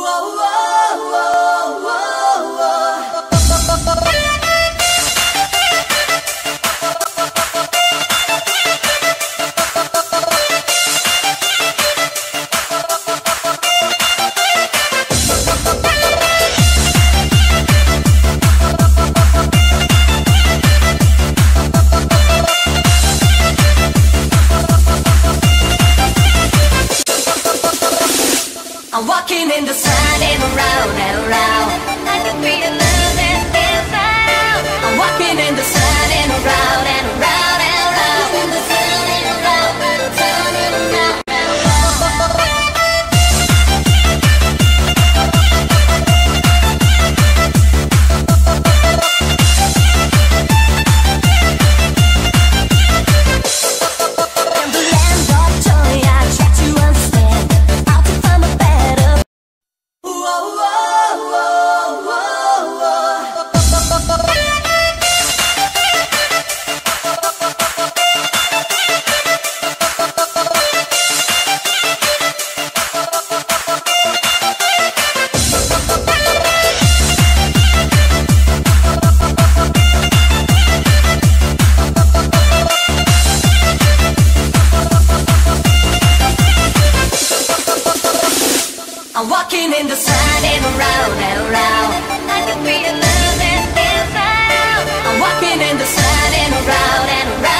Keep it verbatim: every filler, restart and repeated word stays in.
I'm walking in the sun and around and around. I can feel the love that's inside out. I'm walking in the sun and around and around and around. In the sun and around and around and around. In the land of joy, I try to understand how to find a better. I'm walking in the sun and around and around. I can feel the love that's inside out. I'm walking in the sun and around and around.